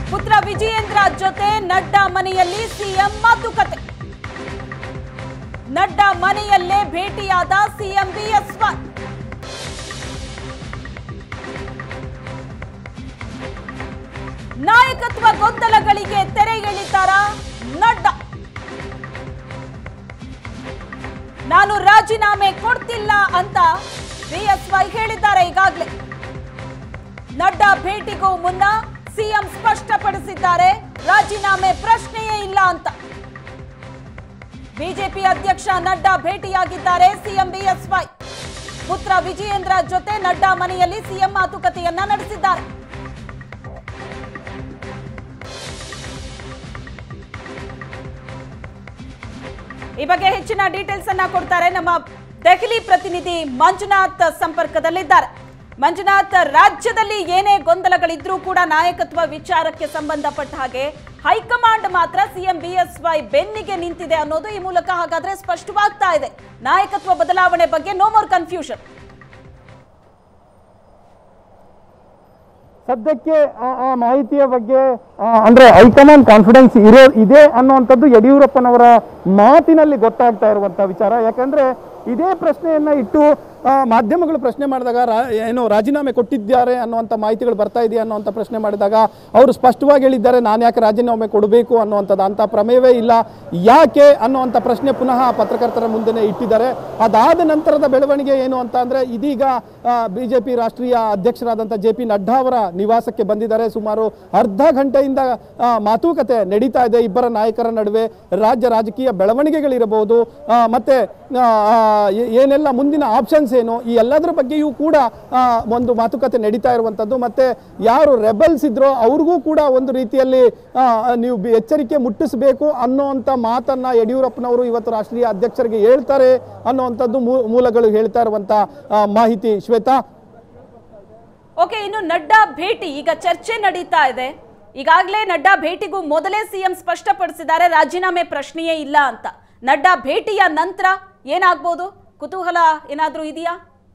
ಪುತ್ರ ವಿಜಯೇಂದ್ರ ಜೊತೆ ನಡ್ಡಾ ಮನೆಯಲ್ಲಿ ಸಿಎಂ ಮಾತುಕತೆ. ನಡ್ಡಾ ಮನೆಯಲ್ಲೇ ಭೇಟಿಯಾದ ಸಿಎಂ ಬಿಎಸ್ವೈ. ನಾಯಕತ್ವ ಗೊಂದಲಗಳಿಗೆ ತೆರೆ ಎಳಿತಾರ ನಡ್ಡಾ. ನಾನು ರಾಜೀನಾಮೆ ಕೊಡ್ತಿಲ್ಲ ಅಂತ ಬಿಎಸ್ವೈ ಹೇಳಿದ್ದಾರೆ. ಈಗಾಗಲೇ ನಡ್ಡಾ ಭೇಟಿಗೂ ಮುನ್ನ ಸಿಎಂ ಸ್ಪಷ್ಟಪಡಿಸಿದ್ದಾರೆ, ರಾಜೀನಾಮೆ ಪ್ರಶ್ನೆಯೇ ಇಲ್ಲ ಅಂತ. ಬಿಜೆಪಿ ಅಧ್ಯಕ್ಷ ನಡ್ಡಾ ಭೇಟಿಯಾಗಿದ್ದಾರೆ ಸಿಎಂ ಬಿಎಸ್ವೈ. ಪುತ್ರ ವಿಜಯೇಂದ್ರ ಜೊತೆ ನಡ್ಡಾ ಮನೆಯಲ್ಲಿ ಸಿಎಂ ಮಾತುಕತೆಯನ್ನ ನಡೆಸಿದ್ದಾರೆ. ಈ ಬಗ್ಗೆ ಹೆಚ್ಚಿನ ಡೀಟೇಲ್ಸ್ ಅನ್ನ ಕೊಡ್ತಾರೆ ನಮ್ಮ ದೆಹಲಿ ಪ್ರತಿನಿಧಿ ಮಂಜುನಾಥ್ ಸಂಪರ್ಕದಲ್ಲಿದ್ದಾರೆ. ಮಂಜುನಾಥ್, ರಾಜ್ಯದಲ್ಲಿ ಏನೇ ಗೊಂದಲಗಳಿದ್ರೂ ಕೂಡ ನಾಯಕತ್ವ ವಿಚಾರಕ್ಕೆ ಸಂಬಂಧಪಟ್ಟ ಹಾಗೆ ಹೈಕಮಾಂಡ್ ಮಾತ್ರ ಸಿಎಂ ಬಿಎಸ್ವೈ ಬೆನ್ನಿಗೆ ನಿಂತಿದೆ ಅನ್ನೋದು ಈ ಮೂಲಕ ಹಾಗಾದ್ರೆ ಸ್ಪಷ್ಟವಾಗ್ತಾ ಇದೆ. ನಾಯಕತ್ವ ಬದಲಾವಣೆ ಬಗ್ಗೆ ನೋ ಮೋರ್ ಕನ್ಫ್ಯೂಷನ್. ಸದ್ಯಕ್ಕೆ ಆ ಮಾಹಿತಿಯ ಬಗ್ಗೆ ಅಂದ್ರೆ ಹೈಕಮಾಂಡ್ ಕಾನ್ಫಿಡೆನ್ಸ್ ಇದೆ ಅನ್ನುವಂಥದ್ದು ಯಡಿಯೂರಪ್ಪನವರ ಮಾತಿನಲ್ಲಿ ಗೊತ್ತಾಗ್ತಾ ಇರುವಂತಹ ವಿಚಾರ. ಯಾಕಂದ್ರೆ ಇದೇ ಪ್ರಶ್ನೆಯನ್ನ ಇಟ್ಟು ಮಾಧ್ಯಮಗಳು ಪ್ರಶ್ನೆ ಮಾಡಿದಾಗ ಏನು ರಾಜೀನಾಮೆ ಕೊಟ್ಟಿದ್ದಾರೆ ಅನ್ನುವಂಥ ಮಾಹಿತಿಗಳು ಬರ್ತಾ ಇದೆಯಾ ಅನ್ನುವಂಥ ಪ್ರಶ್ನೆ ಮಾಡಿದಾಗ ಅವರು ಸ್ಪಷ್ಟವಾಗಿ ಹೇಳಿದ್ದಾರೆ, ನಾನು ಯಾಕೆ ರಾಜೀನಾಮೆ ಕೊಡಬೇಕು ಅನ್ನುವಂಥದ್ದು, ಅಂಥ ಪ್ರಮೇಯವೇ ಇಲ್ಲ, ಯಾಕೆ ಅನ್ನುವಂಥ ಪ್ರಶ್ನೆ ಪುನಃ ಪತ್ರಕರ್ತರ ಮುಂದೆ ಇಟ್ಟಿದ್ದಾರೆ. ಅದಾದ ನಂತರದ ಬೆಳವಣಿಗೆ ಏನು ಅಂತ ಅಂದರೆ, ಇದೀಗ ಬಿಜೆಪಿ ರಾಷ್ಟ್ರೀಯ ಅಧ್ಯಕ್ಷರಾದಂಥ JP ನಡ್ಡಾ ಅವರ ನಿವಾಸಕ್ಕೆ ಬಂದಿದ್ದಾರೆ. ಸುಮಾರು ಅರ್ಧ ಗಂಟೆಯಿಂದ ಮಾತುಕತೆ ನಡೀತಾ ಇದೆ ಇಬ್ಬರ ನಾಯಕರ ನಡುವೆ. ರಾಜ್ಯ ರಾಜಕೀಯ ಬೆಳವಣಿಗೆಗಳಿರಬಹುದು, ಮತ್ತೆ ಏನೆಲ್ಲ ಮುಂದಿನ ಆಪ್ಷನ್ಸ್ ಏನು, ಈ ಎಲ್ಲದರ ಬಗ್ಗೆಯೂ ಕೂಡ ಒಂದು ಮಾತುಕತೆ ನಡೀತಾ ಇರುವಂಥದ್ದು. ಮತ್ತೆ ಯಾರು ರೆಬಲ್ಸ್ ಇದ್ರೋ ಅವ್ರಿಗೂ ಕೂಡ ಒಂದು ರೀತಿಯಲ್ಲಿ ನೀವು ಎಚ್ಚರಿಕೆ ಮುಟ್ಟಿಸಬೇಕು ಅನ್ನೋವಂಥ ಮಾತನ್ನ ಯಡಿಯೂರಪ್ಪನವರು ಇವತ್ತು ರಾಷ್ಟ್ರೀಯ ಅಧ್ಯಕ್ಷರಿಗೆ ಹೇಳ್ತಾರೆ ಅನ್ನುವಂಥದ್ದು ಮೂಲಗಳು ಹೇಳ್ತಾ ಇರುವಂಥ ಮಾಹಿತಿ. ಶ್ವೇತಾ, ಓಕೆ, ಇನ್ನು ನಡ್ಡಾ ಭೇಟಿ ಈಗ ಚರ್ಚೆ ನಡೀತಾ ಇದೆ. ಈಗಾಗಲೇ ನಡ್ಡಾ ಭೇಟಿಗೂ ಮೊದಲೇ ಸಿಎಂ ಸ್ಪಷ್ಟಪಡಿಸಿದ್ದಾರೆ, ರಾಜೀನಾಮೆ ಪ್ರಶ್ನೆಯೇ ಇಲ್ಲ ಅಂತ. ನಡ್ಡಾ ಭೇಟಿಯ ನಂತರ ಏನಾಗ್ಬೋದು? ಕುತೂಹಲ ಏನಾದರೂ ಇದೆಯಾ?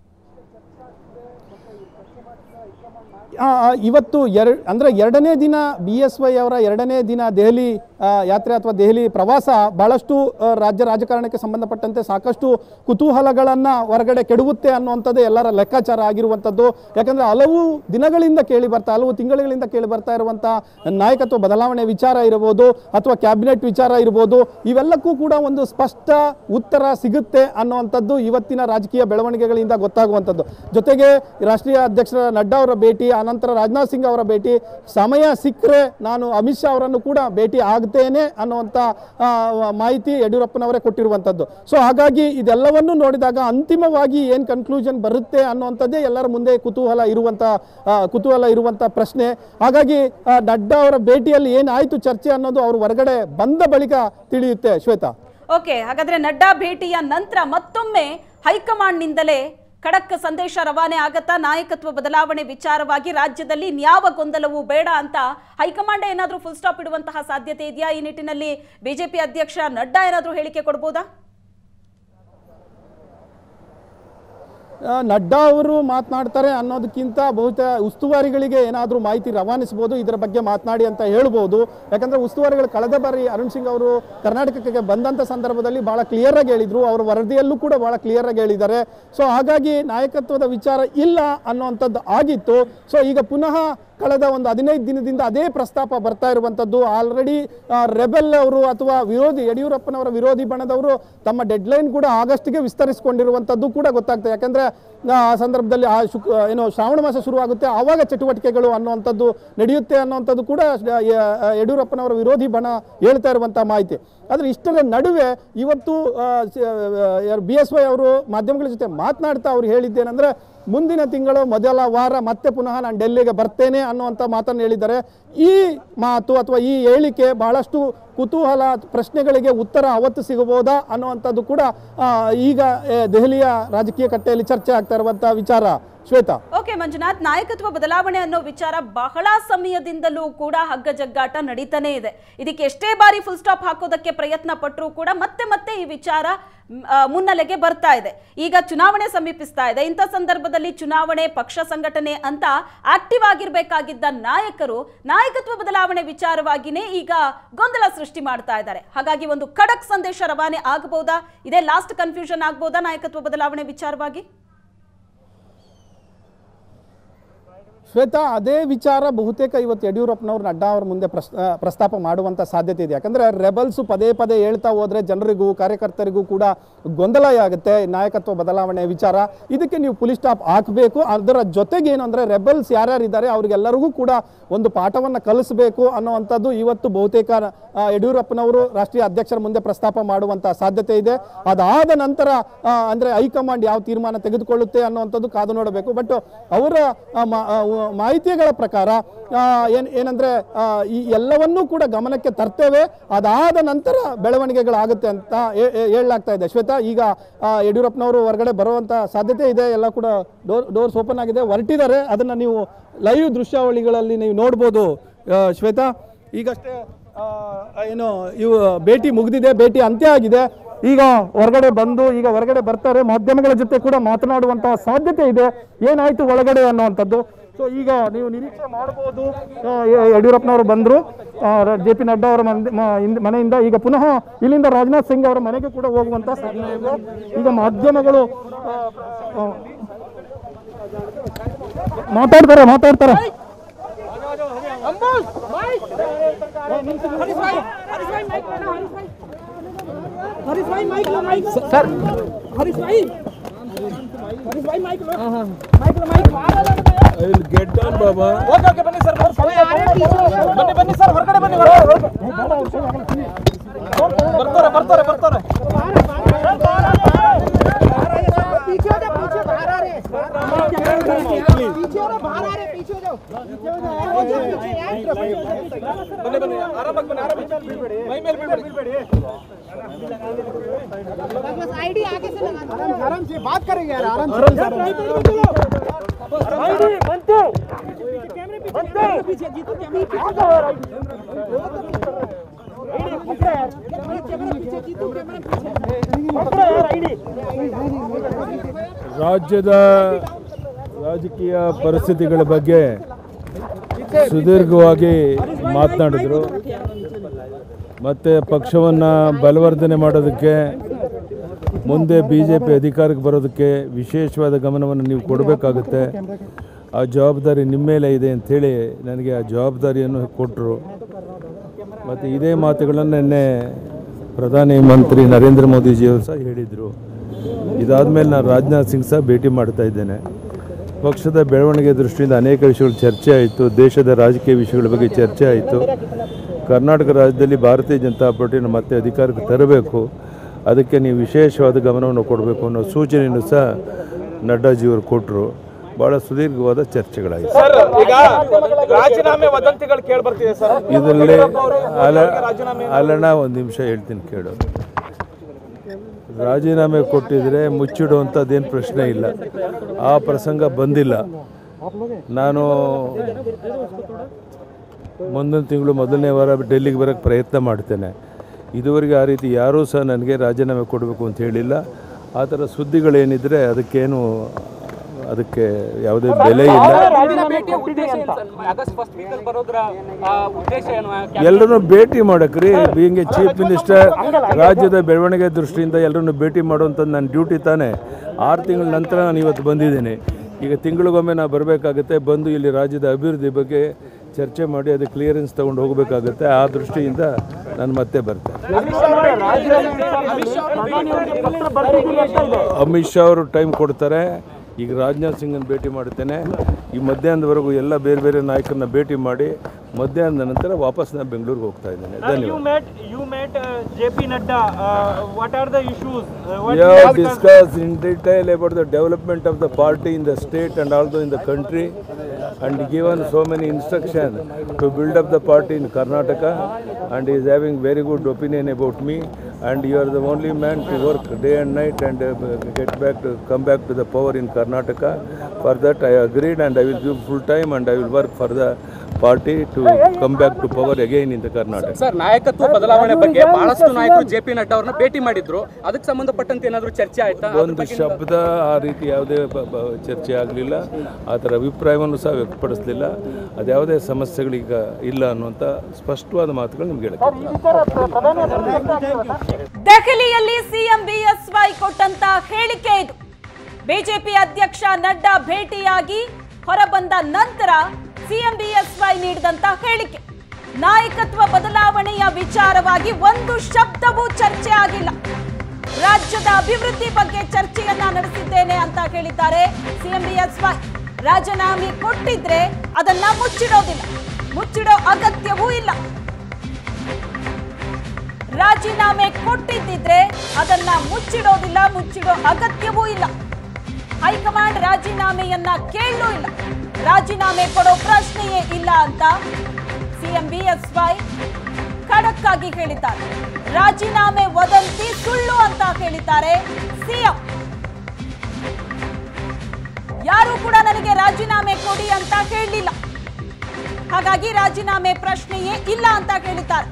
ಇವತ್ತು ಅಂದರೆ ಎರಡನೇ ದಿನ BSY ಅವರ ಎರಡನೇ ದಿನ ದೆಹಲಿ ಯಾತ್ರೆ ಅಥವಾ ದೆಹಲಿ ಪ್ರವಾಸ ಬಹಳಷ್ಟು ರಾಜ್ಯ ರಾಜಕಾರಣಕ್ಕೆ ಸಂಬಂಧಪಟ್ಟಂತೆ ಸಾಕಷ್ಟು ಕುತೂಹಲಗಳನ್ನು ಹೊರಗಡೆ ಕೆಡುತ್ತೆ ಅನ್ನುವಂಥದ್ದು ಎಲ್ಲರ ಲೆಕ್ಕಾಚಾರ ಆಗಿರುವಂಥದ್ದು. ಯಾಕಂದರೆ ಹಲವು ದಿನಗಳಿಂದ ಹಲವು ತಿಂಗಳುಗಳಿಂದ ಕೇಳಿ ಬರ್ತಾ ಇರುವಂಥ ನಾಯಕತ್ವ ಬದಲಾವಣೆ ವಿಚಾರ ಇರಬಹುದು ಅಥವಾ ಕ್ಯಾಬಿನೆಟ್ ವಿಚಾರ ಇರ್ಬೋದು, ಇವೆಲ್ಲಕ್ಕೂ ಕೂಡ ಒಂದು ಸ್ಪಷ್ಟ ಉತ್ತರ ಸಿಗುತ್ತೆ ಅನ್ನುವಂಥದ್ದು ಇವತ್ತಿನ ರಾಜಕೀಯ ಬೆಳವಣಿಗೆಗಳಿಂದ ಗೊತ್ತಾಗುವಂಥದ್ದು. ಜೊತೆಗೆ ರಾಷ್ಟ್ರೀಯ ಅಧ್ಯಕ್ಷರ ನಡ್ಡಾ ಅವರ ಭೇಟಿ, ಅನಂತರ ರಾಜನಾಥ್ ಸಿಂಗ್ ಅವರ ಭೇಟಿ, ಸಮಯ ಸಿಕ್ಕರೆ ನಾನು ಅಮಿತ್ ಶಾ ಅವರನ್ನು ಕೂಡ ಭೇಟಿ ಆಗ್ತೇನೆ ಅನ್ನುವಂಥ ಮಾಹಿತಿ ಯಡಿಯೂರಪ್ಪನವರೇ ಕೊಟ್ಟಿರುವಂಥದ್ದು. ಸೊ ಹಾಗಾಗಿ ಇದೆಲ್ಲವನ್ನು ನೋಡಿದಾಗ ಅಂತಿಮವಾಗಿ ಏನು ಕನ್ಕ್ಲೂಷನ್ ಬರುತ್ತೆ ಅನ್ನುವಂಥದ್ದೇ ಎಲ್ಲರ ಮುಂದೆ ಕುತೂಹಲ ಇರುವಂಥ ಪ್ರಶ್ನೆ. ಹಾಗಾಗಿ ನಡ್ಡಾ ಅವರ ಭೇಟಿಯಲ್ಲಿ ಏನಾಯಿತು ಚರ್ಚೆ ಅನ್ನೋದು ಅವರು ಹೊರಗಡೆ ಬಂದ ಬಳಿಕ ತಿಳಿಯುತ್ತೆ. ಶ್ವೇತಾ, ಓಕೆ, ಹಾಗಾದ್ರೆ ನಡ್ಡಾ ಭೇಟಿಯ ನಂತರ ಮತ್ತೊಮ್ಮೆ ಹೈಕಮಾಂಡ್ನಿಂದಲೇ ಖಡಕ್ ಸಂದೇಶ ರವಾನೆ ಆಗತ್ತಾ? ನಾಯಕತ್ವ ಬದಲಾವಣೆ ವಿಚಾರವಾಗಿ ರಾಜ್ಯದಲ್ಲಿ ಯಾವ ಗೊಂದಲವೂ ಬೇಡ ಅಂತ ಹೈಕಮಾಂಡ್ ಏನಾದರೂ ಫುಲ್ ಸ್ಟಾಪ್ ಇಡುವಂತಹ ಸಾಧ್ಯತೆ ಇದೆಯಾ? ಈ ನಿಟ್ಟಿನಲ್ಲಿ ಬಿಜೆಪಿ ಅಧ್ಯಕ್ಷ ನಡ್ಡಾ ಏನಾದರೂ ಹೇಳಿಕೆ ಕೊಡಬಹುದಾ? ನಡ್ಡಾ ಅವರು ಮಾತನಾಡ್ತಾರೆ ಅನ್ನೋದಕ್ಕಿಂತ ಬಹುತೇಕ ಉಸ್ತುವಾರಿಗಳಿಗೆ ಏನಾದರೂ ಮಾಹಿತಿ ರವಾನಿಸಬಹುದು, ಇದರ ಬಗ್ಗೆ ಮಾತನಾಡಿ ಅಂತ ಹೇಳ್ಬೋದು. ಯಾಕಂದರೆ ಉಸ್ತುವಾರಿಗಳು ಕಳೆದ ಬಾರಿ ಅರುಣ್ ಸಿಂಗ್ ಅವರು ಕರ್ನಾಟಕಕ್ಕೆ ಬಂದಂಥ ಸಂದರ್ಭದಲ್ಲಿ ಭಾಳ ಕ್ಲಿಯರ್ ಆಗಿ ಹೇಳಿದರು, ಅವರ ವರದಿಯಲ್ಲೂ ಕೂಡ ಭಾಳ ಕ್ಲಿಯರ್ ಆಗಿ ಹೇಳಿದ್ದಾರೆ. ಸೊ ಹಾಗಾಗಿ ನಾಯಕತ್ವದ ವಿಚಾರ ಇಲ್ಲ ಅನ್ನುವಂಥದ್ದು ಆಗಿತ್ತು. ಸೊ ಈಗ ಪುನಃ ಕಳೆದ ಒಂದು 15 ದಿನದಿಂದ ಅದೇ ಪ್ರಸ್ತಾಪ ಬರ್ತಾ ಇರುವಂಥದ್ದು. ಆಲ್ರೆಡಿ ರೆಬೆಲ್ ಅವರು ಅಥವಾ ಯಡಿಯೂರಪ್ಪನವರ ವಿರೋಧಿ ಬಣದವರು ತಮ್ಮ ಡೆಡ್ಲೈನ್ ಕೂಡ ಆಗಸ್ಟ್ಗೆ ವಿಸ್ತರಿಸಿಕೊಂಡಿರುವಂಥದ್ದು ಕೂಡ ಗೊತ್ತಾಗ್ತದೆ. ಯಾಕಂದರೆ ಆ ಸಂದರ್ಭದಲ್ಲಿ ಶ್ರಾವಣ ಮಾಸ ಶುರುವಾಗುತ್ತೆ, ಆವಾಗ ಚಟುವಟಿಕೆಗಳು ಅನ್ನುವಂಥದ್ದು ನಡೆಯುತ್ತೆ ಅನ್ನುವಂಥದ್ದು ಕೂಡ ಯಡಿಯೂರಪ್ಪನವರ ವಿರೋಧಿ ಬಣ ಹೇಳ್ತಾ ಇರುವಂಥ ಮಾಹಿತಿ. ಆದರೆ ಇಷ್ಟರ ನಡುವೆ ಇವತ್ತು BSY ಅವರು ಮಾಧ್ಯಮಗಳ ಜೊತೆ ಮಾತನಾಡ್ತಾ ಅವ್ರು ಹೇಳಿದ್ದೇನೆಂದರೆ, ಮುಂದಿನ ತಿಂಗಳು ಮೊದಲ ವಾರ ಮತ್ತೆ ಪುನಃ ನಾನು ಡೆಲ್ಲಿಗೆ ಬರ್ತೇನೆ ಅನ್ನುವಂಥ ಮಾತನ್ನು ಹೇಳಿದ್ದಾರೆ. ಈ ಮಾತು ಅಥವಾ ಈ ಹೇಳಿಕೆ ಬಹಳಷ್ಟು ಕುತೂಹಲ ಪ್ರಶ್ನೆಗಳಿಗೆ ಉತ್ತರ ಅವತ್ತು ಸಿಗಬಹುದಾ ಅನ್ನುವಂಥದ್ದು ಕೂಡ ಈಗ ದೆಹಲಿಯ ರಾಜಕೀಯ ಕಟ್ಟೆಯಲ್ಲಿ ಚರ್ಚೆ ಆಗ್ತಾ ಇರುವಂಥ ವಿಚಾರ. ಶ್ವೇತಾ. ಓಕೆ ಮಂಜುನಾಥ್, ನಾಯಕತ್ವ ಬದಲಾವಣೆ ಅನ್ನೋ ವಿಚಾರ ಬಹಳ ಸಮಯದಿಂದಲೂ ಕೂಡ ಹಗ್ಗ ಜಗ್ಗಾಟ ನಡೀತಾನೆ ಇದೆ. ಇದಕ್ಕೆ ಎಷ್ಟೇ ಬಾರಿ ಫುಲ್ ಸ್ಟಾಪ್ ಹಾಕೋದಕ್ಕೆ ಪ್ರಯತ್ನ ಪಟ್ಟರೂ ಕೂಡ ಮತ್ತೆ ಮತ್ತೆ ಈ ವಿಚಾರ ಮುನ್ನೆಲೆಗೆ ಬರ್ತಾ ಇದೆ. ಈಗ ಚುನಾವಣೆ ಸಮೀಪಿಸ್ತಾ ಇದೆ. ಇಂಥ ಸಂದರ್ಭದಲ್ಲಿ ಚುನಾವಣೆ, ಪಕ್ಷ ಸಂಘಟನೆ ಅಂತ ಆಕ್ಟಿವ್ ಆಗಿರ್ಬೇಕಾಗಿದ್ದ ನಾಯಕರು ನಾಯಕತ್ವ ಬದಲಾವಣೆ ವಿಚಾರವಾಗಿನೇ ಈಗ ಗೊಂದಲ ಸೃಷ್ಟಿ ಮಾಡ್ತಾ ಇದ್ದಾರೆ. ಹಾಗಾಗಿ ಒಂದು ಖಡಕ್ ಸಂದೇಶ ರವಾನೆ ಆಗಬಹುದಾ? ಇದೇ ಲಾಸ್ಟ್ ಕನ್ಫ್ಯೂಷನ್ ಆಗಬಹುದಾ ನಾಯಕತ್ವ ಬದಲಾವಣೆ ವಿಚಾರವಾಗಿ? ಶ್ವೇತಾ, ಅದೇ ವಿಚಾರ ಬಹುತೇಕ ಇವತ್ತು ಯಡಿಯೂರಪ್ಪನವರು ನಡ್ಡಾ ಅವ್ರ ಮುಂದೆ ಪ್ರಸ್ತಾಪ ಮಾಡುವಂಥ ಸಾಧ್ಯತೆ ಇದೆ. ಯಾಕಂದರೆ ರೆಬಲ್ಸು ಪದೇ ಪದೇ ಹೇಳ್ತಾ ಹೋದರೆ ಜನರಿಗೂ ಕಾರ್ಯಕರ್ತರಿಗೂ ಕೂಡ ಗೊಂದಲ ಆಗುತ್ತೆ ನಾಯಕತ್ವ ಬದಲಾವಣೆ ವಿಚಾರ. ಇದಕ್ಕೆ ನೀವು ಪುಲಿ ಸ್ಟಾಪ್ ಹಾಕಬೇಕು. ಅದರ ಜೊತೆಗೆ ಏನು ಅಂದರೆ ರೆಬಲ್ಸ್ ಯಾರ್ಯಾರಿದ್ದಾರೆ ಅವರಿಗೆಲ್ಲರಿಗೂ ಕೂಡ ಒಂದು ಪಾಠವನ್ನು ಕಲಿಸಬೇಕು ಅನ್ನುವಂಥದ್ದು ಇವತ್ತು ಬಹುತೇಕ ಯಡಿಯೂರಪ್ಪನವರು ರಾಷ್ಟ್ರೀಯ ಅಧ್ಯಕ್ಷರ ಮುಂದೆ ಪ್ರಸ್ತಾಪ ಮಾಡುವಂಥ ಸಾಧ್ಯತೆ ಇದೆ. ಅದಾದ ನಂತರ ಅಂದರೆ ಹೈಕಮಾಂಡ್ ಯಾವ ತೀರ್ಮಾನ ತೆಗೆದುಕೊಳ್ಳುತ್ತೆ ಅನ್ನುವಂಥದ್ದು ಕಾದು ನೋಡಬೇಕು. ಬಟ್ ಅವರ ಮಾಹಿತಿಗಳ ಪ್ರಕಾರ ಏನಂದ್ರೆ ಈ ಎಲ್ಲವನ್ನೂ ಕೂಡ ಗಮನಕ್ಕೆ ತರ್ತೇವೆ, ಅದಾದ ನಂತರ ಬೆಳವಣಿಗೆಗಳಾಗುತ್ತೆ ಅಂತ ಹೇಳಲಾಗ್ತಾ ಇದೆ. ಶ್ವೇತಾ, ಈಗ ಯಡಿಯೂರಪ್ಪನವರು ಹೊರಗಡೆ ಬರುವಂಥ ಸಾಧ್ಯತೆ ಇದೆ. ಎಲ್ಲ ಕೂಡ ಡೋರ್ಸ್ ಓಪನ್ ಆಗಿದೆ, ಹೊರಟಿದ್ದಾರೆ. ಅದನ್ನು ನೀವು ಲೈವ್ ದೃಶ್ಯಾವಳಿಗಳಲ್ಲಿ ನೀವು ನೋಡ್ಬೋದು. ಶ್ವೇತಾ, ಈಗಷ್ಟೇ ಏನು ಇವು ಭೇಟಿ ಮುಗಿದಿದೆ, ಭೇಟಿ ಅಂತ್ಯ ಆಗಿದೆ. ಈಗ ಹೊರಗಡೆ ಬಂದು ಈಗ ಹೊರಗಡೆ ಬರ್ತಾರೆ, ಮಾಧ್ಯಮಗಳ ಜೊತೆ ಕೂಡ ಮಾತನಾಡುವಂತಹ ಸಾಧ್ಯತೆ ಇದೆ, ಏನಾಯ್ತು ಒಳಗಡೆ ಅನ್ನುವಂಥದ್ದು. ಸೊ ಈಗ ನೀವು ನಿರೀಕ್ಷೆ ಮಾಡಬಹುದು. ಯಡಿಯೂರಪ್ಪನವರು ಬಂದರು JP ನಡ್ಡಾ ಅವರ ಮನೆಯಿಂದ. ಈಗ ಪುನಃ ಇಲ್ಲಿಂದ ರಾಜನಾಥ್ ಸಿಂಗ್ ಅವರ ಮನೆಗೆ ಕೂಡ ಹೋಗುವಂತ ಸಾಧ್ಯತೆ ಇದೆ. ಈಗ ಮಾಧ್ಯಮಗಳು ಮಾತಾಡ್ತಾರೆ. सर हरीश भाई mike I will get down baba. Okay बन्नी सर बन्नी सर ಹೊರಗಡೆ ಬನ್ನಿ ಬರ್ತಾರೆ पीछे हो जा बाहर आ रहे पीछे हो बाहर आ रहे पीछे हो बन्नी आराम मई मेल बिलबेड़ी बस आईडी आगे से लगा आराम से बात करेंगे यार आराम से आईडी बनते कैमरे पीछे जीतू कैमरे ರಾಜ್ಯದ ರಾಜಕೀಯ ಪರಿಸ್ಥಿತಿಗಳ ಬಗ್ಗೆ ಸುದೀರ್ಘವಾಗಿ ಮಾತನಾಡಿದರು. ಮತ್ತು ಪಕ್ಷವನ್ನು ಬಲವರ್ಧನೆ ಮಾಡೋದಕ್ಕೆ, ಮುಂದೆ BJP ಅಧಿಕಾರಕ್ಕೆ ಬರೋದಕ್ಕೆ ವಿಶೇಷವಾದ ಗಮನವನ್ನು ನೀವು ಕೊಡಬೇಕಾಗುತ್ತೆ. ಆ ಜವಾಬ್ದಾರಿ ನಿಮ್ಮ ಮೇಲೆ ಇದೆ ಅಂಥೇಳಿ ನನಗೆ ಆ ಜವಾಬ್ದಾರಿಯನ್ನು ಕೊಟ್ಟರು. ಮತ್ತು ಇದೇ ಮಾತುಗಳನ್ನು ನಿನ್ನೆ ಪ್ರಧಾನಿ ಮಂತ್ರಿ ನರೇಂದ್ರ ಮೋದಿಜಿಯವರು ಸಹ ಹೇಳಿದರು. ಇದಾದಮೇಲೆ ನಾನು ರಾಜನಾಥ್ ಸಿಂಗ್ ಸಹ ಭೇಟಿ ಮಾಡ್ತಾ ಇದ್ದೇನೆ. ಪಕ್ಷದ ಬೆಳವಣಿಗೆ ದೃಷ್ಟಿಯಿಂದ ಅನೇಕ ವಿಷಯಗಳು ಚರ್ಚೆ ಆಯಿತು. ದೇಶದ ರಾಜಕೀಯ ವಿಷಯಗಳ ಬಗ್ಗೆ ಚರ್ಚೆ ಆಯಿತು. ಕರ್ನಾಟಕ ರಾಜ್ಯದಲ್ಲಿ ಭಾರತೀಯ ಜನತಾ ಪಾರ್ಟಿನ ಮತ್ತೆ ಅಧಿಕಾರಕ್ಕೆ ತರಬೇಕು, ಅದಕ್ಕೆ ನೀವು ವಿಶೇಷವಾದ ಗಮನವನ್ನು ಕೊಡಬೇಕು ಅನ್ನೋ ಸೂಚನೆಯನ್ನು ಸಹ ನಡ್ಡಾಜಿಯವರು ಕೊಟ್ಟರು. ಭಾಳ ಸುದೀರ್ಘವಾದ ಚರ್ಚೆಗಳಾಯಿತು. ಇದರಲ್ಲಿ ಅಲ್ಲಣ್ಣ ಒಂದು ನಿಮಿಷ ಹೇಳ್ತೀನಿ ಕೇಳು. ರಾಜೀನಾಮೆ ಕೊಟ್ಟಿದ್ರೆ ಮುಚ್ಚಿಡುವಂಥದ್ದೇನು ಪ್ರಶ್ನೆ ಇಲ್ಲ, ಆ ಪ್ರಸಂಗ ಬಂದಿಲ್ಲ. ನಾನು ಮುಂದಿನ ತಿಂಗಳು ಮೊದಲನೇ ವಾರ ಡೆಲ್ಲಿಗೆ ಬರೋಕ್ಕೆ ಪ್ರಯತ್ನ ಮಾಡ್ತೇನೆ. ಇದುವರೆಗೆ ಆ ರೀತಿ ಯಾರೂ ಸಹ ನನಗೆ ರಾಜೀನಾಮೆ ಕೊಡಬೇಕು ಅಂತ ಹೇಳಿಲ್ಲ. ಆ ಥರ ಸುದ್ದಿಗಳೇನಿದ್ರೆ ಅದಕ್ಕೆ ಯಾವುದೇ ಬೆಲೆ ಇಲ್ಲ. ಎಲ್ಲರನ್ನು ಭೇಟಿ ಮಾಡಕ್ರಿ, ಬೀಯಿಂಗ್ ಎ ಚೀಫ್ ಮಿನಿಸ್ಟರ್, ರಾಜ್ಯದ ಬೆಳವಣಿಗೆ ದೃಷ್ಟಿಯಿಂದ ಎಲ್ಲರನ್ನು ಭೇಟಿ ಮಾಡುವಂಥದ್ದು ನನ್ನ ಡ್ಯೂಟಿ ತಾನೇ. 6 ತಿಂಗಳ ನಂತರ ನಾನು ಇವತ್ತು ಬಂದಿದ್ದೀನಿ. ಈಗ ತಿಂಗಳಿಗೊಮ್ಮೆ ನಾನು ಬರಬೇಕಾಗುತ್ತೆ. ಬಂದು ಇಲ್ಲಿ ರಾಜ್ಯದ ಅಭಿವೃದ್ಧಿ ಬಗ್ಗೆ ಚರ್ಚೆ ಮಾಡಿ ಅದು ಕ್ಲಿಯರೆನ್ಸ್ ತೊಗೊಂಡು ಹೋಗಬೇಕಾಗುತ್ತೆ. ಆ ದೃಷ್ಟಿಯಿಂದ ನಾನು ಮತ್ತೆ ಬರ್ತೇನೆ. ಅಮಿತ್ ಶಾ ಅವರು ಟೈಮ್ ಕೊಡ್ತಾರೆ. ಈಗ ರಾಜನಾಥ್ ಸಿಂಗನ್ನು ಭೇಟಿ ಮಾಡ್ತೇನೆ. ಈ ಮಧ್ಯಾಹ್ನದವರೆಗೂ ಎಲ್ಲ ಬೇರೆ ಬೇರೆ ನಾಯಕರನ್ನ ಭೇಟಿ ಮಾಡಿ ಮಧ್ಯಾಹ್ನದ ನಂತರ ವಾಪಸ್ ನಾನು ಬೆಂಗಳೂರಿಗೆ ಹೋಗ್ತಾ ಇದ್ದೇನೆ. ಧನ್ಯವಾದ. JP Nadda, what are the issues? We have discussed in detail about the development of the party in the state and also in the country, and given so many instructions to build up the party in Karnataka, and he is having very good opinion about me. and you are the only man to work day and night and come back to the power in Karnataka. For that I agreed, and I will give full time, and I will work for the party to come back to power again in the Karnataka. Sir, ನಾಯಕತ್ವ ಬದಲಾವಣೆ ಬಗ್ಗೆ ಬಹಳಷ್ಟು ನಾಯಕರು J P Nadda ಅವರನ್ನ ಭೇಟಿ ಮಾಡಿದ್ರು. ಅದಕ್ಕೆ ಸಂಬಂಧಪಟ್ಟಂತೆ ಏನಾದರೂ ಚರ್ಚೆ ಆಯ್ತಾ? ಒಂದು ಶಬ್ದ ಆ ರೀತಿ ಯಾವುದೇ ಚರ್ಚೆ ಆಗಲಿಲ್ಲ. ಆ ಥರ ಅಭಿಪ್ರಾಯವನ್ನು ಸಹ ವ್ಯಕ್ತಪಡಿಸಲಿಲ್ಲ. ಅದ್ಯಾವುದೇ ಸಮಸ್ಯೆಗಳೀಗ ಇಲ್ಲ ಅನ್ನುವಂಥ ಸ್ಪಷ್ಟವಾದ ಮಾತುಗಳು ನಿಮ್ಗೆ ಹೇಳುತ್ತೆ. ದೆಹಲಿಯಲ್ಲಿ ಸಿಎಂ ಬಿಎಸ್ವೈ ಕೊಟ್ಟಂತ ಹೇಳಿಕೆ ಇದು. ಬಿಜೆಪಿ ಅಧ್ಯಕ್ಷ ನಡ್ಡಾ ಭೇಟಿಯಾಗಿ ಹೊರಬಂದ ನಂತರ ಸಿಎಂ ಬಿಎಸ್ವೈ ನೀಡಿದಂತ ಹೇಳಿಕೆ. ನಾಯಕತ್ವ ಬದಲಾವಣೆಯ ವಿಚಾರವಾಗಿ ಒಂದು ಶಬ್ದವೂ ಚರ್ಚೆ ಆಗಿಲ್ಲ. ರಾಜ್ಯದ ಅಭಿವೃದ್ಧಿ ಬಗ್ಗೆ ಚರ್ಚೆಯನ್ನ ನಡೆಸಿದ್ದೇನೆ ಅಂತ ಹೇಳಿದ್ದಾರೆ ಸಿಎಂ ಬಿಎಸ್ವೈ. ರಾಜೀನಾಮೆ ಕೊಟ್ಟಿದ್ರೆ ಅದನ್ನ ಮುಚ್ಚಿಡೋದಿಲ್ಲ, ಮುಚ್ಚಿಡೋ ಅಗತ್ಯವೂ ಇಲ್ಲ. ರಾಜೀನಾಮೆ ಕೊಟ್ಟಿದ್ದಿದ್ರೆ ಅದನ್ನ ಮುಚ್ಚಿಡೋದಿಲ್ಲ, ಮುಚ್ಚಿಡೋ ಅಗತ್ಯವೂ ಇಲ್ಲ. ಹೈಕಮಾಂಡ್ ರಾಜೀನಾಮೆಯನ್ನ ಕೇಳಲೂ ಇಲ್ಲ, ರಾಜೀನಾಮೆ ಕೊಡೋ ಪ್ರಶ್ನೆಯೇ ಇಲ್ಲ ಅಂತ ಸಿಎಂ ಬಿಎಸ್ವೈ ಖಡಕ್ ಆಗಿ ಹೇಳಿದ್ದಾರೆ. ರಾಜೀನಾಮೆ ವದಂತಿ ಸುಳ್ಳು ಅಂತ ಹೇಳಿದ್ದಾರೆ ಸಿಎಂ. ಯಾರು ಕೂಡ ನನಗೆ ರಾಜೀನಾಮೆ ಕೊಡಿ ಅಂತ ಹೇಳಲಿಲ್ಲ, ಹಾಗಾಗಿ ರಾಜೀನಾಮೆ ಪ್ರಶ್ನೆಯೇ ಇಲ್ಲ ಅಂತ ಹೇಳಿದ್ದಾರೆ.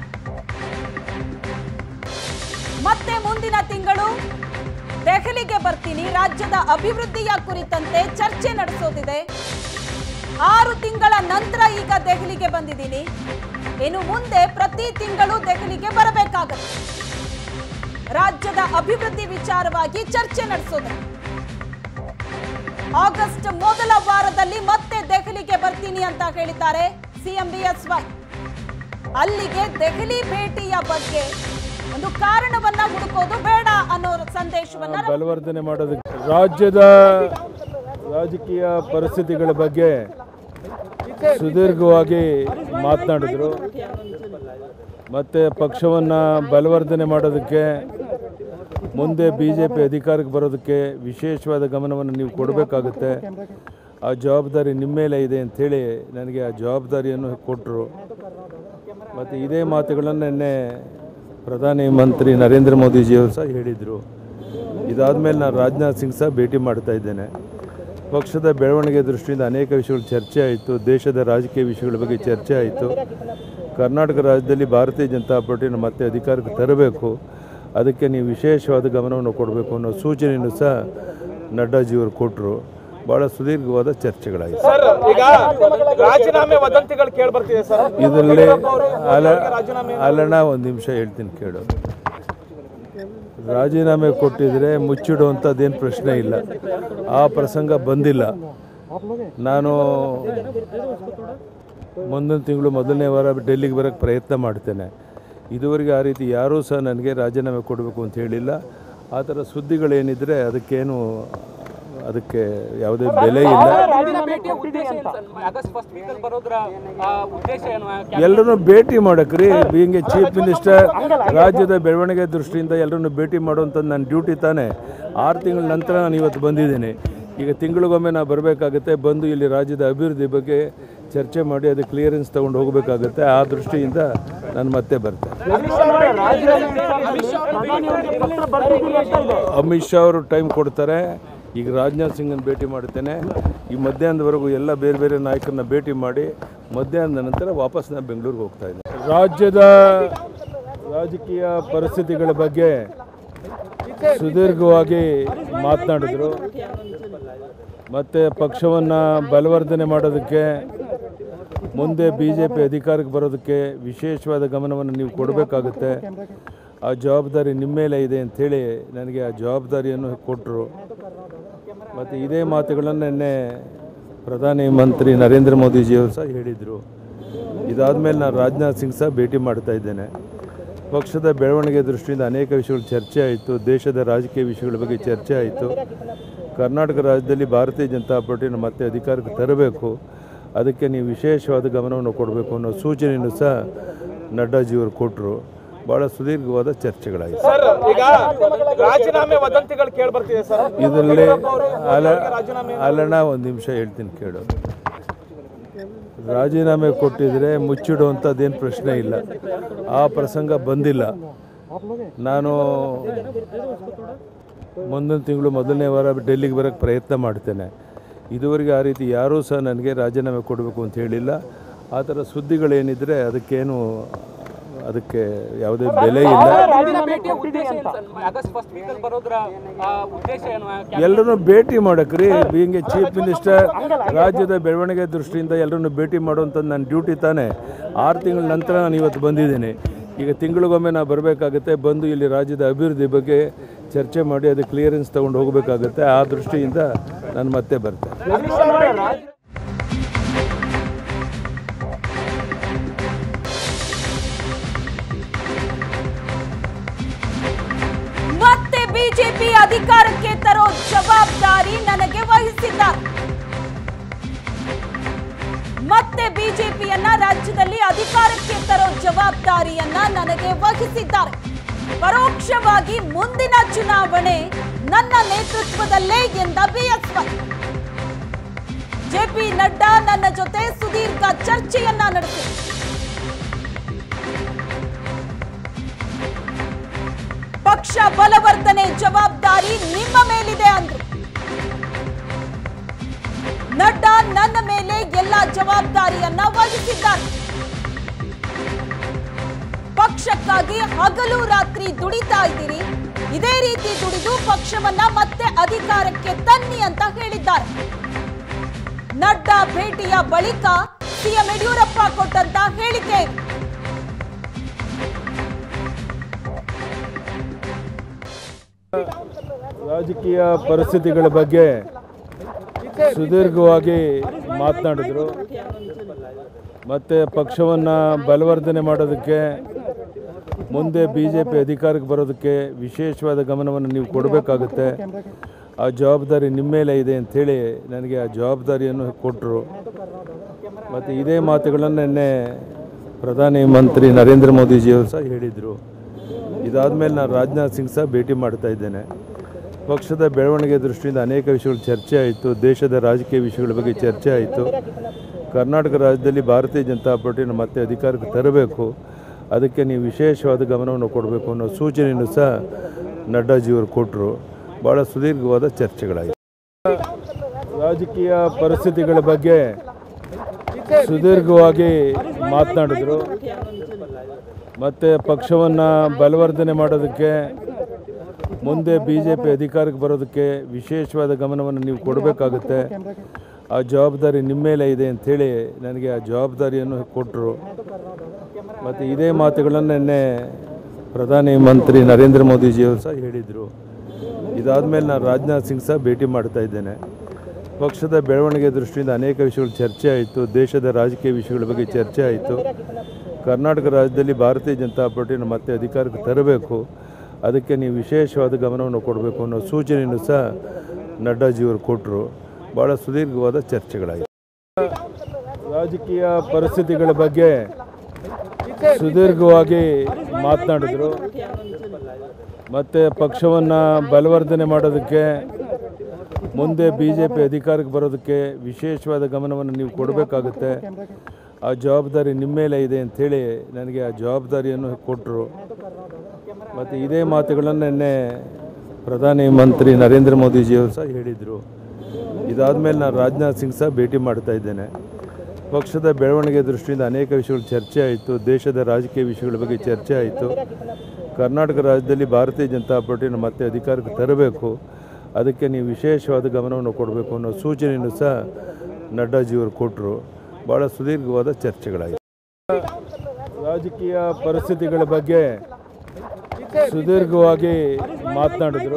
ಮತ್ತೆ ಮುಂದಿನ ತಿಂಗಳು ದೆಹಲಿಗೆ ಬರ್ತೀನಿ, ರಾಜ್ಯದ ಅಭಿವೃದ್ಧಿಯ ಕುರಿತಂತೆ ಚರ್ಚೆ ನಡೆಸೋದಿದೆ. 6 ತಿಂಗಳ ನಂತರ ಈಗ ದೆಹಲಿಗೆ ಬಂದಿದ್ದೀನಿ, ಇನ್ನು ಮುಂದೆ ಪ್ರತಿ ತಿಂಗಳು ದೆಹಲಿಗೆ ಬರಬೇಕಾಗುತ್ತೆ. ರಾಜ್ಯದ ಅಭಿವೃದ್ಧಿ ವಿಚಾರವಾಗಿ ಚರ್ಚೆ ನಡೆಸೋದಿದೆ. ಆಗಸ್ಟ್ ಮೊದಲ ವಾರದಲ್ಲಿ ಮತ್ತೆ ದೆಹಲಿಗೆ ಬರ್ತೀನಿ ಅಂತ ಹೇಳಿದ್ದಾರೆ ಸಿಎಂ ಬಿಎಸ್ವೈ. ಅಲ್ಲಿಗೆ ದೆಹಲಿ ಭೇಟಿಯ ಬಗ್ಗೆ ಒಂದು ಕಾರಣವನ್ನ ಹುಡುಕೋದು ಬೇಡ ಅನ್ನೋ ಸಂದೇಶವನ್ನ ಬಲವರ್ಧನೆ ಮಾಡೋದಕ್ಕೆ ರಾಜ್ಯದ ರಾಜಕೀಯ ಪರಿಸ್ಥಿತಿಗಳ ಬಗ್ಗೆ ಸುದೀರ್ಘವಾಗಿ ಮಾತನಾಡಿದ್ರು. ಮತ್ತು ಪಕ್ಷವನ್ನು ಬಲವರ್ಧನೆ ಮಾಡೋದಕ್ಕೆ ಮುಂದೆ BJP ಅಧಿಕಾರಕ್ಕೆ ಬರೋದಕ್ಕೆ ವಿಶೇಷವಾದ ಗಮನವನ್ನು ನೀವು ಕೊಡಬೇಕಾಗುತ್ತೆ. ಆ ಜವಾಬ್ದಾರಿ ನಿಮ್ಮ ಮೇಲೆ ಇದೆ ಅಂಥೇಳಿ ನನಗೆ ಆ ಜವಾಬ್ದಾರಿಯನ್ನು ಕೊಟ್ಟರು. ಮತ್ತು ಇದೇ ಮಾತುಗಳನ್ನು ನಿನ್ನೆ ಪ್ರಧಾನಿ ಮಂತ್ರಿ ನರೇಂದ್ರ ಮೋದಿಜಿಯವರು ಸಹ ಹೇಳಿದರು. ಇದಾದಮೇಲೆ ನಾನು ರಾಜನಾಥ್ ಸಿಂಗ್ ಸಹ ಭೇಟಿ ಮಾಡ್ತಾ ಇದ್ದೇನೆ. ಪಕ್ಷದ ಬೆಳವಣಿಗೆ ದೃಷ್ಟಿಯಿಂದ ಅನೇಕ ವಿಷಯಗಳು ಚರ್ಚೆ ಆಯಿತು. ದೇಶದ ರಾಜಕೀಯ ವಿಷಯಗಳ ಬಗ್ಗೆ ಚರ್ಚೆ ಆಯಿತು. ಕರ್ನಾಟಕ ರಾಜ್ಯದಲ್ಲಿ ಭಾರತೀಯ ಜನತಾ ಪಾರ್ಟಿನ ಮತ್ತೆ ಅಧಿಕಾರಕ್ಕೆ ತರಬೇಕು, ಅದಕ್ಕೆ ನೀವು ವಿಶೇಷವಾದ ಗಮನವನ್ನು ಕೊಡಬೇಕು ಅನ್ನೋ ಸೂಚನೆಯನ್ನು ಸಹ ನಡ್ಡಾಜಿಯವರು ಕೊಟ್ಟರು. ಭಾಳ ಸುದೀರ್ಘವಾದ ಚರ್ಚೆಗಳಾಯಿತು. ಇದರಲ್ಲಿ ಅಲ್ಲಣ್ಣ ಒಂದು ನಿಮಿಷ ಹೇಳ್ತೀನಿ ಕೇಳು. ರಾಜೀನಾಮೆ ಕೊಟ್ಟಿದ್ರೆ ಮುಚ್ಚಿಡುವಂಥದ್ದೇನು ಪ್ರಶ್ನೆ ಇಲ್ಲ, ಆ ಪ್ರಸಂಗ ಬಂದಿಲ್ಲ. ನಾನು ಮುಂದಿನ ತಿಂಗಳು ಮೊದಲನೇ ವಾರ ಡೆಲ್ಲಿಗೆ ಬರೋಕ್ಕೆ ಪ್ರಯತ್ನ ಮಾಡ್ತೇನೆ. ಇದುವರೆಗೆ ಆ ರೀತಿ ಯಾರೂ ಸಹ ನನಗೆ ರಾಜೀನಾಮೆ ಕೊಡಬೇಕು ಅಂತ ಹೇಳಿಲ್ಲ. ಆ ಥರ ಸುದ್ದಿಗಳೇನಿದ್ರೆ ಅದಕ್ಕೆ ಯಾವುದೇ ಬೆಲೆ ಇಲ್ಲ. ಎಲ್ಲರನ್ನೂ ಭೇಟಿ ಮಾಡಕ್ರಿ, ಬೀಯಿಂಗ್ ಎ ಚೀಫ್ ಮಿನಿಸ್ಟರ್, ರಾಜ್ಯದ ಬೆಳವಣಿಗೆ ದೃಷ್ಟಿಯಿಂದ ಎಲ್ಲರನ್ನೂ ಭೇಟಿ ಮಾಡುವಂಥದ್ದು ನನ್ನ ಡ್ಯೂಟಿ ತಾನೇ. 6 ತಿಂಗಳ ನಂತರ ನಾನು ಇವತ್ತು ಬಂದಿದ್ದೀನಿ. ಈಗ ತಿಂಗಳಿಗೊಮ್ಮೆ ನಾನು ಬರಬೇಕಾಗುತ್ತೆ, ಬಂದು ಇಲ್ಲಿ ರಾಜ್ಯದ ಅಭಿವೃದ್ಧಿ ಬಗ್ಗೆ ಚರ್ಚೆ ಮಾಡಿ ಅದು ಕ್ಲಿಯರೆನ್ಸ್ ತೊಗೊಂಡು ಹೋಗಬೇಕಾಗುತ್ತೆ. ಆ ದೃಷ್ಟಿಯಿಂದ ನಾನು ಮತ್ತೆ ಬರ್ತೇನೆ. ಅಮಿತ್ ಶಾ ಅವರು ಟೈಮ್ ಕೊಡ್ತಾರೆ. ಈಗ ರಾಜನಾಥ್ ಸಿಂಗನ್ನು ಭೇಟಿ ಮಾಡ್ತೇನೆ. ಈ ಮಧ್ಯಾಹ್ನದವರೆಗೂ ಎಲ್ಲ ಬೇರೆ ಬೇರೆ ನಾಯಕರನ್ನ ಭೇಟಿ ಮಾಡಿ ಮಧ್ಯಾಹ್ನದ ನಂತರ ವಾಪಸ್ ನಾನು ಬೆಂಗಳೂರಿಗೆ ಹೋಗ್ತಾ ಇದ್ದೇನೆ. ರಾಜ್ಯದ ರಾಜಕೀಯ ಪರಿಸ್ಥಿತಿಗಳ ಬಗ್ಗೆ ಸುದೀರ್ಘವಾಗಿ ಮಾತನಾಡಿದ್ರು. ಮತ್ತು ಪಕ್ಷವನ್ನು ಬಲವರ್ಧನೆ ಮಾಡೋದಕ್ಕೆ ಮುಂದೆ BJP ಅಧಿಕಾರಕ್ಕೆ ಬರೋದಕ್ಕೆ ವಿಶೇಷವಾದ ಗಮನವನ್ನು ನೀವು ಕೊಡಬೇಕಾಗುತ್ತೆ. ಆ ಜವಾಬ್ದಾರಿ ನಿಮ್ಮ ಮೇಲೆ ಇದೆ ಅಂಥೇಳಿ ನನಗೆ ಆ ಜವಾಬ್ದಾರಿಯನ್ನು ಕೊಟ್ಟರು. ಮತ್ತು ಇದೇ ಮಾತುಗಳನ್ನು ನಿನ್ನೆ ಪ್ರಧಾನಿ ಮಂತ್ರಿ ನರೇಂದ್ರ ಮೋದಿಜಿಯವರು ಸಹ ಹೇಳಿದರು. ಇದಾದಮೇಲೆ ನಾನು ರಾಜನಾಥ್ ಸಿಂಗ್ ಸಹ ಭೇಟಿ ಮಾಡ್ತಾ ಇದ್ದೇನೆ. ಪಕ್ಷದ ಬೆಳವಣಿಗೆ ದೃಷ್ಟಿಯಿಂದ ಅನೇಕ ವಿಷಯಗಳು ಚರ್ಚೆ ಆಯಿತು. ದೇಶದ ರಾಜಕೀಯ ವಿಷಯಗಳ ಬಗ್ಗೆ ಚರ್ಚೆ ಆಯಿತು. ಕರ್ನಾಟಕ ರಾಜ್ಯದಲ್ಲಿ ಭಾರತೀಯ ಜನತಾ ಪಾರ್ಟಿನ ಮತ್ತೆ ಅಧಿಕಾರಕ್ಕೆ ತರಬೇಕು, ಅದಕ್ಕೆ ನೀವು ವಿಶೇಷವಾದ ಗಮನವನ್ನು ಕೊಡಬೇಕು ಅನ್ನೋ ಸೂಚನೆಯನ್ನು ಸಹ ನಡ್ಡಾಜಿಯವರು ಕೊಟ್ಟರು. ಭಾಳ ಸುದೀರ್ಘವಾದ ಚರ್ಚೆಗಳಾಯಿತು. ಇದರಲ್ಲಿ ಅಲ್ಲಣ್ಣ ಒಂದು ನಿಮಿಷ ಹೇಳ್ತೀನಿ ಕೇಳು. ರಾಜೀನಾಮೆ ಕೊಟ್ಟಿದ್ರೆ ಮುಚ್ಚಿಡುವಂಥದ್ದೇನು ಪ್ರಶ್ನೆ ಇಲ್ಲ, ಆ ಪ್ರಸಂಗ ಬಂದಿಲ್ಲ. ನಾನು ಮುಂದಿನ ತಿಂಗಳು ಮೊದಲನೇ ವಾರ ಡೆಲ್ಲಿಗೆ ಬರೋಕ್ಕೆ ಪ್ರಯತ್ನ ಮಾಡ್ತೇನೆ. ಇದುವರೆಗೆ ಆ ರೀತಿ ಯಾರೂ ಸಹ ನನಗೆ ರಾಜೀನಾಮೆ ಕೊಡಬೇಕು ಅಂತ ಹೇಳಿಲ್ಲ. ಆ ಥರ ಸುದ್ದಿಗಳೇನಿದ್ರೆ ಅದಕ್ಕೆ ಯಾವುದೇ ಬೆಲೆ ಇಲ್ಲ. ಎಲ್ಲರನ್ನೂ ಭೇಟಿ ಮಾಡೋಕ್ರಿ, ಬೀಯಿಂಗ್ ಎ ಚೀಫ್ ಮಿನಿಸ್ಟರ್, ರಾಜ್ಯದ ಬೆಳವಣಿಗೆ ದೃಷ್ಟಿಯಿಂದ ಎಲ್ಲರನ್ನೂ ಭೇಟಿ ಮಾಡುವಂಥದ್ದು ನನ್ನ ಡ್ಯೂಟಿ ತಾನೇ. 6 ತಿಂಗಳ ನಂತರ ನಾನು ಇವತ್ತು ಬಂದಿದ್ದೀನಿ. ಈಗ ತಿಂಗಳಿಗೊಮ್ಮೆ ನಾನು ಬರಬೇಕಾಗುತ್ತೆ, ಬಂದು ಇಲ್ಲಿ ರಾಜ್ಯದ ಅಭಿವೃದ್ಧಿ ಬಗ್ಗೆ ಚರ್ಚೆ ಮಾಡಿ ಅದು ಕ್ಲಿಯರೆನ್ಸ್ ತೊಗೊಂಡು ಹೋಗಬೇಕಾಗುತ್ತೆ. ಆ ದೃಷ್ಟಿಯಿಂದ ನಾನು ಮತ್ತೆ ಬರ್ತೇನೆ. ಮತ್ತೆ ಬಿಜೆಪಿ ಅಧಿಕಾರಕ್ಕೆ ತರೋ ಜವಾಬ್ದಾರಿ ನನಗೆ ವಹಿಸಿದ್ದಾರೆ. ಮತ್ತೆ ಬಿಜೆಪಿಯನ್ನ ರಾಜ್ಯದಲ್ಲಿ ಅಧಿಕಾರಕ್ಕೆ ತರೋ ಜವಾಬ್ದಾರಿಯನ್ನ ನನಗೆ ವಹಿಸಿದ್ದಾರೆ. ಪರೋಕ್ಷವಾಗಿ ಮುಂದಿನ ಚುನಾವಣೆ ನನ್ನ ನೇತೃತ್ವದಲ್ಲೇ ಎಂದ ಬಿಎಸ್ವೈ. ಜೆಪಿ ನಡ್ಡಾ ನನ್ನ ಜೊತೆ ಸುದೀರ್ಘ ಚರ್ಚೆಯನ್ನ ನಡೆಸಿ ಪಕ್ಷ ಬಲವರ್ಧನೆ ಜವಾಬ್ದಾರಿ ನಿಮ್ಮ ಮೇಲಿದೆ ಅಂದ್ರು. ನಡ್ಡಾ ನನ್ನ ಮೇಲೆ ಎಲ್ಲ ಜವಾಬ್ದಾರಿಯನ್ನ ವಹಿಸಿದ್ದಾರೆ. ಪಕ್ಷಕ್ಕಾಗಿ ಹಗಲು ರಾತ್ರಿ ದುಡಿತಾ ಇದ್ದೀರಿ, ಇದೇ ರೀತಿ ದುಡಿದು ಪಕ್ಷವನ್ನ ಮತ್ತೆ ಅಧಿಕಾರಕ್ಕೆ ತನ್ನಿ ಅಂತ ಹೇಳಿದ್ದಾರೆ. ನಡ್ಡಾ ಭೇಟಿಯ ಬಳಿಕ ಸಿಎಂ ಯಡಿಯೂರಪ್ಪ ಕೊಟ್ಟಂತ ಹೇಳಿಕೆ ಇದು. ರಾಜಕೀಯ ಪರಿಸ್ಥಿತಿಗಳ ಬಗ್ಗೆ ಸುದೀರ್ಘವಾಗಿ ಮಾತನಾಡಿದ್ರು. ಮತ್ತು ಪಕ್ಷವನ್ನು ಬಲವರ್ಧನೆ ಮಾಡೋದಕ್ಕೆ, ಮುಂದೆ BJP ಅಧಿಕಾರಕ್ಕೆ ಬರೋದಕ್ಕೆ ವಿಶೇಷವಾದ ಗಮನವನ್ನು ನೀವು ಕೊಡಬೇಕಾಗುತ್ತೆ. ಆ ಜವಾಬ್ದಾರಿ ನಿಮ್ಮ ಮೇಲೆ ಇದೆ ಅಂಥೇಳಿ ನನಗೆ ಆ ಜವಾಬ್ದಾರಿಯನ್ನು ಕೊಟ್ಟರು. ಮತ್ತು ಇದೇ ಮಾತುಗಳನ್ನು ನಿನ್ನೆ ಪ್ರಧಾನಿ ಮಂತ್ರಿ ನರೇಂದ್ರ ಮೋದಿಜಿಯವರು ಸಹ ಹೇಳಿದರು. ಇದಾದಮೇಲೆ ನಾನು ರಾಜನಾಥ್ ಸಿಂಗ್ ಸಹ ಭೇಟಿ ಮಾಡ್ತಾ ಇದ್ದೇನೆ. ಪಕ್ಷದ ಬೆಳವಣಿಗೆ ದೃಷ್ಟಿಯಿಂದ ಅನೇಕ ವಿಷಯಗಳು ಚರ್ಚೆ ಆಯಿತು. ದೇಶದ ರಾಜಕೀಯ ವಿಷಯಗಳ ಬಗ್ಗೆ ಚರ್ಚೆ ಆಯಿತು. ಕರ್ನಾಟಕ ರಾಜ್ಯದಲ್ಲಿ ಭಾರತೀಯ ಜನತಾ ಪಾರ್ಟಿಯನ್ನು ಮತ್ತೆ ಅಧಿಕಾರಕ್ಕೆ ತರಬೇಕು, ಅದಕ್ಕೆ ನೀವು ವಿಶೇಷವಾದ ಗಮನವನ್ನು ಕೊಡಬೇಕು ಅನ್ನೋ ಸೂಚನೆಯನ್ನು ಸಹ ನಡ್ಡಾಜಿಯವರು ಕೊಟ್ಟರು. ಭಾಳ ಸುದೀರ್ಘವಾದ ಚರ್ಚೆಗಳಾಯಿತು. ರಾಜಕೀಯ ಪರಿಸ್ಥಿತಿಗಳ ಬಗ್ಗೆ ಸುದೀರ್ಘವಾಗಿ ಮಾತನಾಡಿದ್ರು. ಮತ್ತು ಪಕ್ಷವನ್ನು ಬಲವರ್ಧನೆ ಮಾಡೋದಕ್ಕೆ, ಮುಂದೆ BJP ಅಧಿಕಾರಕ್ಕೆ ಬರೋದಕ್ಕೆ ವಿಶೇಷವಾದ ಗಮನವನ್ನು ನೀವು ಕೊಡಬೇಕಾಗುತ್ತೆ. ಆ ಜವಾಬ್ದಾರಿ ನಿಮ್ಮ ಮೇಲೆ ಇದೆ ಅಂಥೇಳಿ ನನಗೆ ಆ ಜವಾಬ್ದಾರಿಯನ್ನು ಕೊಟ್ಟರು. ಮತ್ತು ಇದೇ ಮಾತುಗಳನ್ನು ನಿನ್ನೆ ಪ್ರಧಾನಿ ಮಂತ್ರಿ ನರೇಂದ್ರ ಮೋದಿಜಿಯವರು ಸಹ ಹೇಳಿದರು. ಇದಾದಮೇಲೆ ನಾನು ರಾಜನಾಥ್ ಸಿಂಗ್ ಸಹ ಭೇಟಿ ಮಾಡ್ತಾ ಇದ್ದೇನೆ. ಪಕ್ಷದ ಬೆಳವಣಿಗೆ ದೃಷ್ಟಿಯಿಂದ ಅನೇಕ ವಿಷಯಗಳು ಚರ್ಚೆ ಆಯಿತು. ದೇಶದ ರಾಜಕೀಯ ವಿಷಯಗಳ ಬಗ್ಗೆ ಚರ್ಚೆ ಆಯಿತು. ಕರ್ನಾಟಕ ರಾಜ್ಯದಲ್ಲಿ ಭಾರತೀಯ ಜನತಾ ಪಾರ್ಟಿಯನ್ನು ಮತ್ತೆ ಅಧಿಕಾರಕ್ಕೆ ತರಬೇಕು, ಅದಕ್ಕೆ ನೀವು ವಿಶೇಷವಾದ ಗಮನವನ್ನು ಕೊಡಬೇಕು ಅನ್ನೋ ಸೂಚನೆಯನ್ನು ಸಹ ನಡ್ಡಾಜಿಯವರು ಕೊಟ್ಟರು. ಭಾಳ ಸುದೀರ್ಘವಾದ ಚರ್ಚೆಗಳಾಯಿತು. ರಾಜಕೀಯ ಪರಿಸ್ಥಿತಿಗಳ ಬಗ್ಗೆ ಸುದೀರ್ಘವಾಗಿ ಮಾತನಾಡಿದ್ರು. ಮತ್ತು ಪಕ್ಷವನ್ನು ಬಲವರ್ಧನೆ ಮಾಡೋದಕ್ಕೆ, ಮುಂದೆ BJP ಅಧಿಕಾರಕ್ಕೆ ಬರೋದಕ್ಕೆ ವಿಶೇಷವಾದ ಗಮನವನ್ನು ನೀವು ಕೊಡಬೇಕಾಗುತ್ತೆ. ಆ ಜವಾಬ್ದಾರಿ ನಿಮ್ಮ ಮೇಲೆ ಇದೆ ಅಂಥೇಳಿ ನನಗೆ ಆ ಜವಾಬ್ದಾರಿಯನ್ನು ಕೊಟ್ಟರು. ಮತ್ತು ಇದೇ ಮಾತುಗಳನ್ನು ನಿನ್ನೆ ಪ್ರಧಾನಿ ಮಂತ್ರಿ ನರೇಂದ್ರ ಮೋದಿಜಿಯವರು ಸಹ ಹೇಳಿದರು. ಇದಾದಮೇಲೆ ನಾನು ರಾಜನಾಥ್ ಸಿಂಗ್ ಸಹ ಭೇಟಿ ಮಾಡ್ತಾ ಇದ್ದೇನೆ. ಪಕ್ಷದ ಬೆಳವಣಿಗೆ ದೃಷ್ಟಿಯಿಂದ ಅನೇಕ ವಿಷಯಗಳು ಚರ್ಚೆ ಆಯಿತು. ದೇಶದ ರಾಜಕೀಯ ವಿಷಯಗಳ ಬಗ್ಗೆ ಚರ್ಚೆ ಆಯಿತು. ಕರ್ನಾಟಕ ರಾಜ್ಯದಲ್ಲಿ ಭಾರತೀಯ ಜನತಾ ಪಾರ್ಟಿಯನ್ನು ಮತ್ತೆ ಅಧಿಕಾರಕ್ಕೆ ತರಬೇಕು, ಅದಕ್ಕೆ ನೀವು ವಿಶೇಷವಾದ ಗಮನವನ್ನು ಕೊಡಬೇಕು ಅನ್ನೋ ಸೂಚನೆಯನ್ನು ಸಹ ನಡ್ಡಾಜಿಯವರು ಕೊಟ್ಟರು. ಭಾಳ ಸುದೀರ್ಘವಾದ ಚರ್ಚೆಗಳಾಯಿತು. ರಾಜಕೀಯ ಪರಿಸ್ಥಿತಿಗಳ ಬಗ್ಗೆ ಸುದೀರ್ಘವಾಗಿ ಮಾತನಾಡಿದ್ರು.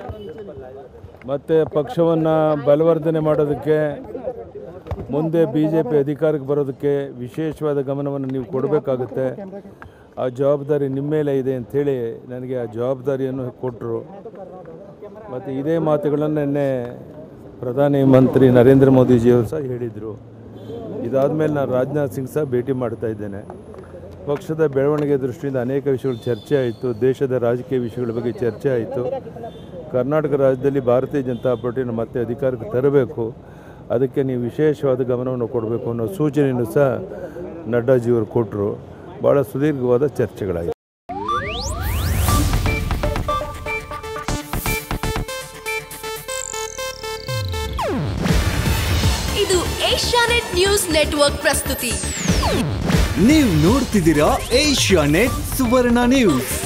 ಮತ್ತು ಪಕ್ಷವನ್ನು ಬಲವರ್ಧನೆ ಮಾಡೋದಕ್ಕೆ, ಮುಂದೆ BJP ಅಧಿಕಾರಕ್ಕೆ ಬರೋದಕ್ಕೆ ವಿಶೇಷವಾದ ಗಮನವನ್ನು ನೀವು ಕೊಡಬೇಕಾಗುತ್ತೆ. ಆ ಜವಾಬ್ದಾರಿ ನಿಮ್ಮ ಮೇಲೆ ಇದೆ ಅಂಥೇಳಿ ನನಗೆ ಆ ಜವಾಬ್ದಾರಿಯನ್ನು ಕೊಟ್ಟರು. ಮತ್ತು ಇದೇ ಮಾತುಗಳನ್ನು ನಿನ್ನೆ ಪ್ರಧಾನಿ ಮಂತ್ರಿ ನರೇಂದ್ರ ಮೋದಿಜಿಯವರು ಸಹ ಹೇಳಿದರು. ಇದಾದಮೇಲೆ ನಾನು ರಾಜನಾಥ್ ಸಿಂಗ್ ಸಹ ಭೇಟಿ ಮಾಡ್ತಾ ಇದ್ದೇನೆ. ಪಕ್ಷದ ಬೆಳವಣಿಗೆ ದೃಷ್ಟಿಯಿಂದ ಅನೇಕ ವಿಷಯಗಳು ಚರ್ಚೆ ಆಯಿತು. ದೇಶದ ರಾಜಕೀಯ ವಿಷಯಗಳ ಬಗ್ಗೆ ಚರ್ಚೆ ಆಯಿತು. ಕರ್ನಾಟಕ ರಾಜ್ಯದಲ್ಲಿ ಭಾರತೀಯ ಜನತಾ ಪಾರ್ಟಿಯನ್ನು ಮತ್ತೆ ಅಧಿಕಾರಕ್ಕೆ ತರಬೇಕು, ಅದಕ್ಕೆ ನೀವು ವಿಶೇಷವಾದ ಗಮನವನ್ನು ಕೊಡಬೇಕು ಅನ್ನೋ ಸೂಚನೆಯನ್ನು ಸಹ ನಡ್ಡಾಜಿಯವರು ಕೊಟ್ಟರು. ಭಾಳ ಸುದೀರ್ಘವಾದ ಚರ್ಚೆಗಳಾಯಿತು. ನೆಟ್ವರ್ಕ್ ಪ್ರಸ್ತುತಿ. ನೀವು ನೋಡ್ತಿದ್ದೀರಾ ಏಷ್ಯಾನೆಟ್ ಸುವರ್ಣ ನ್ಯೂಸ್.